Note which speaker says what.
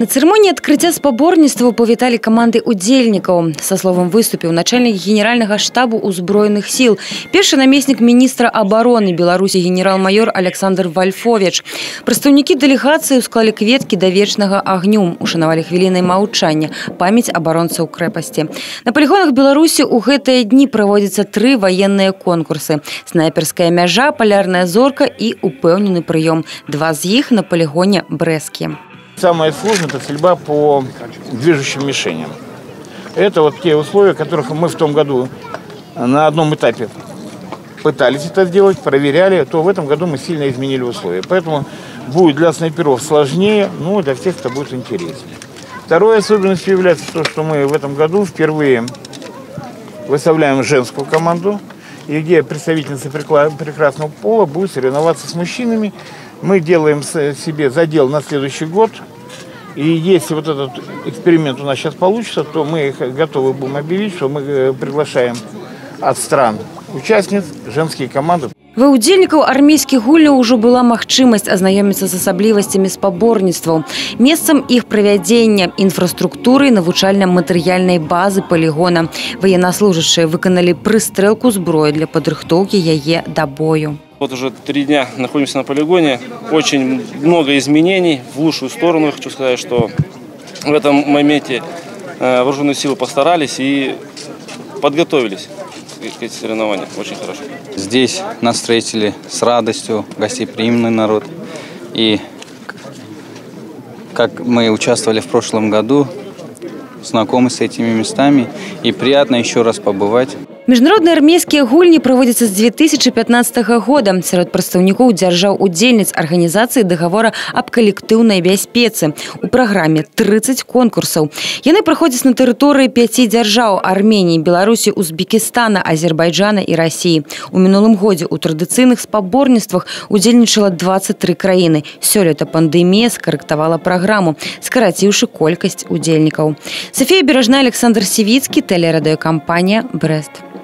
Speaker 1: На церемонии открытия спаборніцтва павіталі каманды удзельнікаў. Со словом выступил начальник генерального штаба узброеных сил, першы намеснік министра обороны Беларуси генерал-майор Александр Вальфович. Прадстаўнікі делегации усклали кветки до вечного огню, ушанавали хвилиной маўчання, память оборонцаў крэпасці. На полигонах Беларуси у гэтыя дни проводятся 3 военные конкурсы: снайперская мяжа, полярная зорка и упэўнены прыём. 2 из них на полигоне Брэскі.
Speaker 2: Самое сложное – это стрельба по движущим мишеням. Это вот те условия, которых мы в том году на одном этапе пытались это сделать, проверяли, то в этом году мы сильно изменили условия. Поэтому будет для снайперов сложнее, но для всех это будет интереснее. Второй особенностью является то, что мы в этом году впервые выставляем женскую команду, и где представительница прекрасного пола будет соревноваться с мужчинами. Мы делаем себе задел на следующий год. И если вот этот эксперимент у нас сейчас получится, то мы готовы будем объявить, что мы приглашаем от стран участниц женские команды.
Speaker 1: Ва ўдзельнікаў армейскіх гульняў ўжо была магчымасць азнаёміцца з асаблівасцямі спаборніцтваў, месцам іх правядзення, інфраструктурай навучальна-матэрыяльнай базы полигона. Военнослужащие выканалі прыстрэлку зброі для падрыхтоўкі яе да бою.
Speaker 3: Вот уже 3 дня находимся на полигоне. Очень много изменений в лучшую сторону. Я хочу сказать, что в этом моменте вооруженные силы постарались и подготовились к этим соревнованиям. Очень хорошо.
Speaker 4: Здесь нас встретили с радостью, гостеприимный народ. И как мы участвовали в прошлом году, знакомы с этими местами. И приятно еще раз побывать.
Speaker 1: Международные армейские гульни проводятся с 2015 года. Сярод прадстаўнікоў дзяржаў-удзельніц организации договора об коллективной бяспецы. У программе 30 конкурсов. Яны проходят на территории 5 дзяржаў – Армении, Беларуси, Узбекистана, Азербайджана и России. У мінулым годзе у традыцыйных спаборніцтвах удзельнічала 23 краіны. Сёлета пандемия скарэктавала программу, скараціўшы колькасць удзельнікаў. София Бережная, Александр Сивицкий, телерадиокомпания «Брест».